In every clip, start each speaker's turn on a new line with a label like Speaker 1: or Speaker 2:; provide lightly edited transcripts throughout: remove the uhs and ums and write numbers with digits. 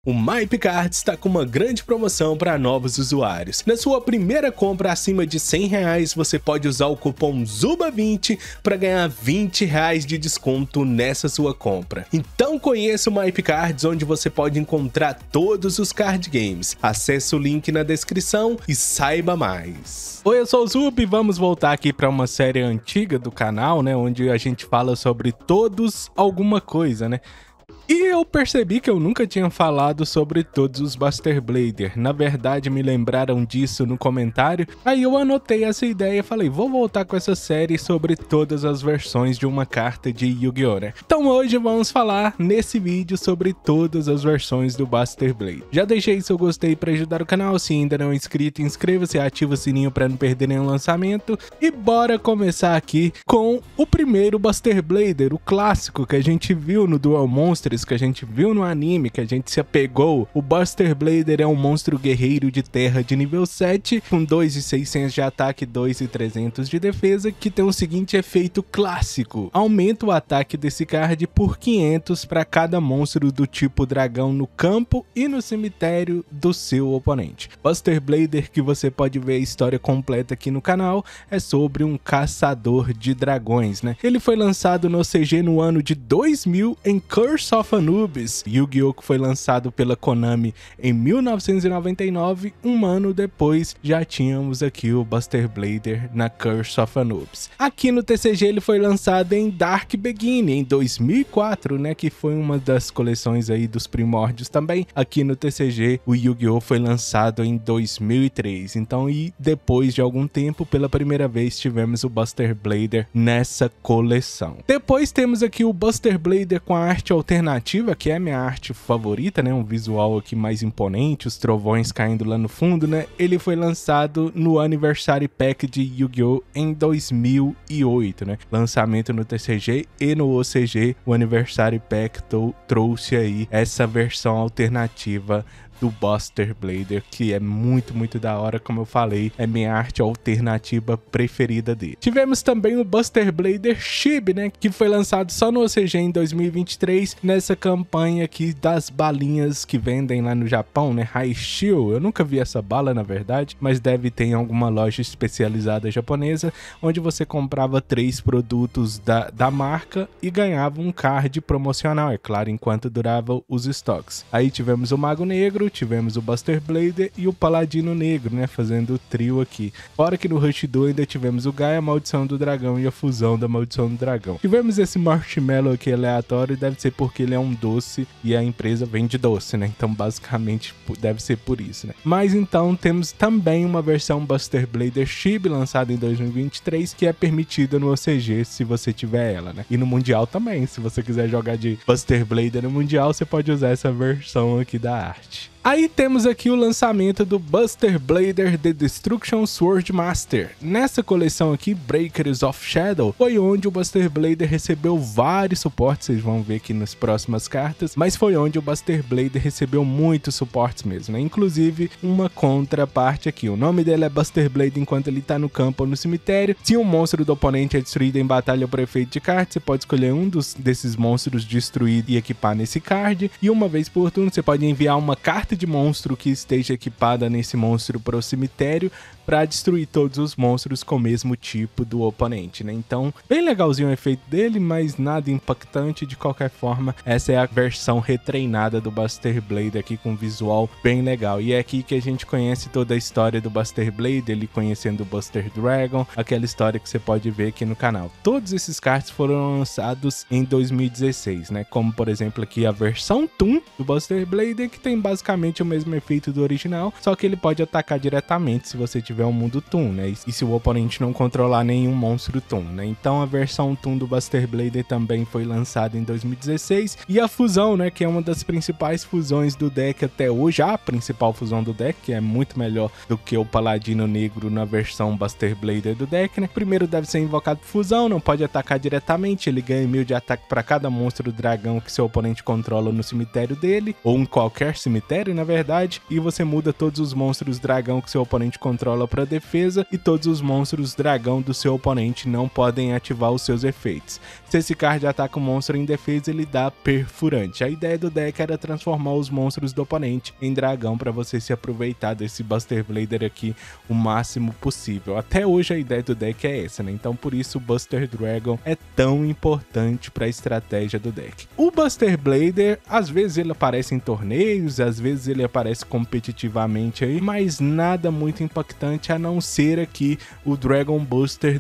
Speaker 1: O MyPCards está com uma grande promoção para novos usuários. Na sua primeira compra acima de R$100, você pode usar o cupom ZUBA20 para ganhar R$20 de desconto nessa sua compra. Então conheça o MyPCards, onde você pode encontrar todos os card games. Acesse o link na descrição e saiba mais. Oi, eu sou o Zub e vamos voltar aqui para uma série antiga do canal, né, onde a gente fala sobre todos alguma coisa, né? E eu percebi que eu nunca tinha falado sobre todos os Buster Blader. Na verdade, me lembraram disso no comentário. Aí eu anotei essa ideia e falei, vou voltar com essa série sobre todas as versões de uma carta de Yu-Gi-Oh! Né? Então hoje vamos falar nesse vídeo sobre todas as versões do Buster Blade. Já deixei seu gostei para ajudar o canal. Se ainda não é inscrito, inscreva-se e ativa o sininho para não perder nenhum lançamento. E bora começar aqui com o primeiro Buster Blader, o clássico que a gente viu no Duel Monsters, que a gente viu no anime, que a gente se apegou. O Buster Blader é um monstro guerreiro de terra de nível 7, com 2.600 de ataque e 2.300 de defesa, que tem o seguinte efeito clássico: aumenta o ataque desse card por 500 para cada monstro do tipo dragão no campo e no cemitério do seu oponente. Buster Blader, que você pode ver a história completa aqui no canal, é sobre um caçador de dragões, né? Ele foi lançado no CG no ano de 2000 em Curse of Anubis. Yu-Gi-Oh! Que foi lançado pela Konami em 1999, um ano depois já tínhamos aqui o Buster Blader na Curse of Anubis. Aqui no TCG ele foi lançado em Dark Beginning em 2004, né, que foi uma das coleções aí dos primórdios também. Aqui no TCG o Yu-Gi-Oh! Foi lançado em 2003, então e depois de algum tempo, pela primeira vez tivemos o Buster Blader nessa coleção. Depois temos aqui o Buster Blader com a arte alternativa, que é a minha arte favorita, né? Um visual aqui mais imponente, os trovões caindo lá no fundo, né? Ele foi lançado no Anniversary Pack de Yu-Gi-Oh! Em 2008, né? Lançamento no TCG e no OCG, o Anniversary Pack trouxe aí essa versão alternativa do Buster Blader, que é muito da hora, como eu falei, é minha arte alternativa preferida dele. Tivemos também o Buster Blader Chibi, né, que foi lançado só no OCG em 2023, nessa campanha aqui das balinhas que vendem lá no Japão, né, Haishio. Eu nunca vi essa bala, na verdade, mas deve ter em alguma loja especializada japonesa, onde você comprava 3 produtos da marca e ganhava um card promocional, é claro, enquanto durava os estoques. Aí tivemos o Mago Negro, tivemos o Buster Blader e o Paladino Negro, né, fazendo o trio aqui. Fora que no Rush 2 ainda tivemos o Gaia, a Maldição do Dragão e a Fusão da Maldição do Dragão. Tivemos esse Marshmallow aqui aleatório, deve ser porque ele é um doce e a empresa vende doce, né, então basicamente deve ser por isso, né. Mas então temos também uma versão Buster Blader Chibi, lançada em 2023, que é permitida no OCG se você tiver ela, né, e no Mundial também. Se você quiser jogar de Buster Blader no Mundial, você pode usar essa versão aqui da arte. Aí temos aqui o lançamento do Buster Blader The Destruction Sword Master. Nessa coleção aqui, Breakers of Shadow, foi onde o Buster Blader recebeu vários suportes, vocês vão ver aqui nas próximas cartas, mas foi onde o Buster Blader recebeu muitos suportes mesmo, né? Inclusive uma contraparte aqui. O nome dele é Buster Blader enquanto ele tá no campo ou no cemitério. Se um monstro do oponente é destruído em batalha por efeito de carta, você pode escolher um desses monstros destruído e equipar nesse card, e uma vez por turno você pode enviar uma carta de monstro que esteja equipada nesse monstro para o cemitério para destruir todos os monstros com o mesmo tipo do oponente, né? Então, bem legalzinho o efeito dele, mas nada impactante. De qualquer forma, essa é a versão retreinada do Buster Blade aqui, com visual bem legal. E é aqui que a gente conhece toda a história do Buster Blade, ele conhecendo o Buster Dragon, aquela história que você pode ver aqui no canal. Todos esses cards foram lançados em 2016, né? Como, por exemplo, aqui a versão Toon do Buster Blade, que tem basicamente o mesmo efeito do original, só que ele pode atacar diretamente se você tiver um mundo Toon, né? E se o oponente não controlar nenhum monstro Toon, né? Então a versão Toon do Buster Blader também foi lançada em 2016, e a fusão, né, que é uma das principais fusões do deck até hoje, a principal fusão do deck, que é muito melhor do que o Paladino Negro na versão Buster Blader do deck, né? Primeiro deve ser invocado fusão, não pode atacar diretamente, ele ganha 1000 de ataque para cada monstro dragão que seu oponente controla no cemitério dele, ou em qualquer cemitério, na verdade, e você muda todos os monstros dragão que seu oponente controla bola para defesa e todos os monstros dragão do seu oponente não podem ativar os seus efeitos. Se esse card ataca o monstro em defesa, ele dá perfurante. A ideia do deck era transformar os monstros do oponente em dragão para você se aproveitar desse Buster Blader aqui o máximo possível. Até hoje a ideia do deck é essa, né? Então por isso o Buster Dragon é tão importante para a estratégia do deck. O Buster Blader, às vezes ele aparece em torneios, às vezes ele aparece competitivamente aí, mas nada muito impactante a não ser aqui o Dragon Buster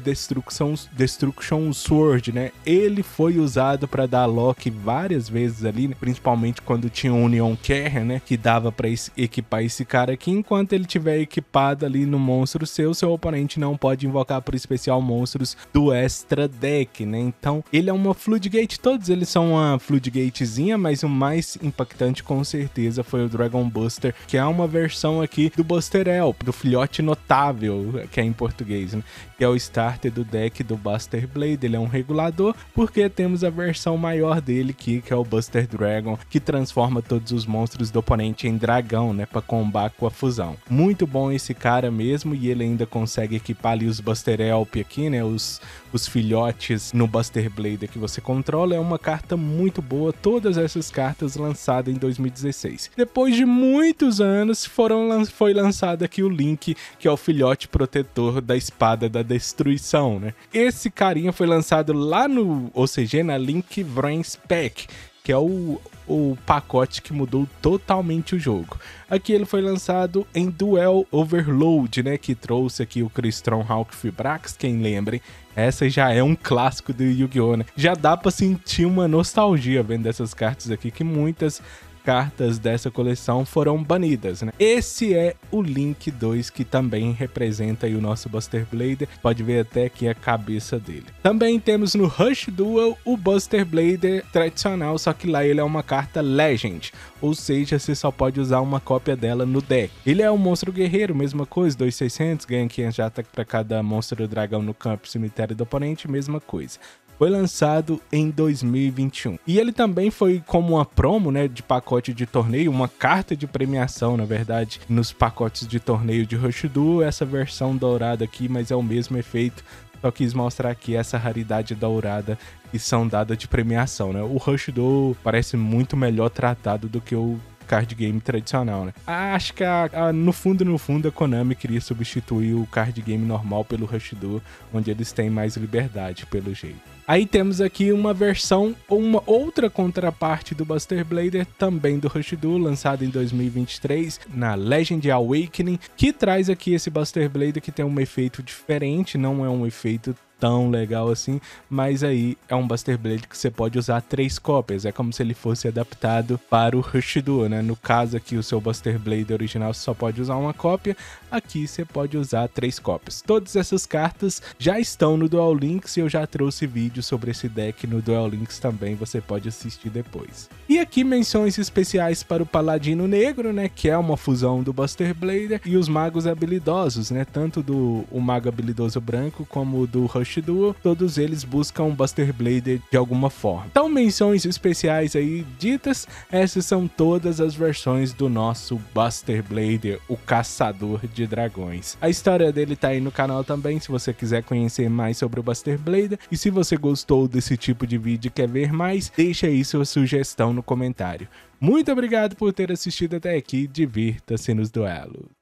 Speaker 1: Destruction Sword, né? Ele foi usado para dar lock várias vezes ali, né? Principalmente quando tinha o Union Carrier, né? Que dava para equipar esse cara aqui. Enquanto ele tiver equipado ali no monstro seu oponente não pode invocar por especial monstros do extra deck, né? Então ele é uma Floodgate, todos eles são uma Floodgatezinha, mas o mais impactante com certeza foi o Dragon Buster, que é uma versão aqui do Buster Elf, do filhote notável, que é em português, né? Que é o starter do deck do Buster Blade. Ele é um regulador, porque temos a versão maior dele aqui, que é o Buster Dragon, que transforma todos os monstros do oponente em dragão, né? Para combar com a fusão. Muito bom esse cara mesmo, e ele ainda consegue equipar ali os Buster Elf aqui, né? Os filhotes no Buster Blade que você controla. É uma carta muito boa, todas essas cartas lançadas em 2016. Depois de muitos anos, foi lançado aqui o Link, que é o filhote protetor da espada da destruição, né? Esse carinha foi lançado lá no OCG, na Link Vrains Pack, que é o pacote que mudou totalmente o jogo. Aqui ele foi lançado em Duel Overload, né, que trouxe aqui o Crystron Hawk Fibrax, quem lembre, essa já é um clássico do Yu-Gi-Oh, né? Já dá pra sentir uma nostalgia vendo essas cartas aqui, que muitas cartas dessa coleção foram banidas, né? Esse é o Link 2, que também representa aí o nosso Buster Blader. Pode ver até aqui a cabeça dele. Também temos no Rush Duel o Buster Blader tradicional, só que lá ele é uma carta Legend, ou seja, você só pode usar uma cópia dela no deck. Ele é um monstro guerreiro, mesma coisa, 2.600, ganha 500 de ataque para cada monstro dragão no campo e cemitério do oponente, mesma coisa. Foi lançado em 2021. E ele também foi como uma promo, né, de pacote de torneio, uma carta de premiação, na verdade, nos pacotes de torneio de Rush Duel, essa versão dourada aqui, mas é o mesmo efeito. Só quis mostrar aqui essa raridade dourada que são dadas de premiação, né? O Rush Duel parece muito melhor tratado do que o card game tradicional, né? Acho que no fundo a Konami queria substituir o card game normal pelo Rush Duel, onde eles têm mais liberdade, pelo jeito. Aí temos aqui uma versão, uma outra contraparte do Buster Blader, também do Rush Duel, lançado em 2023 na Legend Awakening, que traz aqui esse Buster Blader que tem um efeito diferente, não é um efeito tão legal assim, mas aí é um Buster Blade que você pode usar 3 cópias, é como se ele fosse adaptado para o Rush Duel, né? No caso aqui o seu Buster Blade original você só pode usar uma cópia, aqui você pode usar 3 cópias. Todas essas cartas já estão no Duel Links e eu já trouxe vídeo sobre esse deck no Duel Links também, você pode assistir depois. E aqui menções especiais para o Paladino Negro, né, que é uma fusão do Buster Blader, e os magos habilidosos, né, tanto o mago habilidoso branco como do Rush Duel, todos eles buscam Buster Blader de alguma forma. Então, menções especiais aí ditas, essas são todas as versões do nosso Buster Blader, o caçador de dragões. A história dele tá aí no canal também, se você quiser conhecer mais sobre o Buster Blader, e se você gostou desse tipo de vídeo e quer ver mais, deixa aí sua sugestão no comentário. Muito obrigado por ter assistido até aqui, divirta-se nos duelos.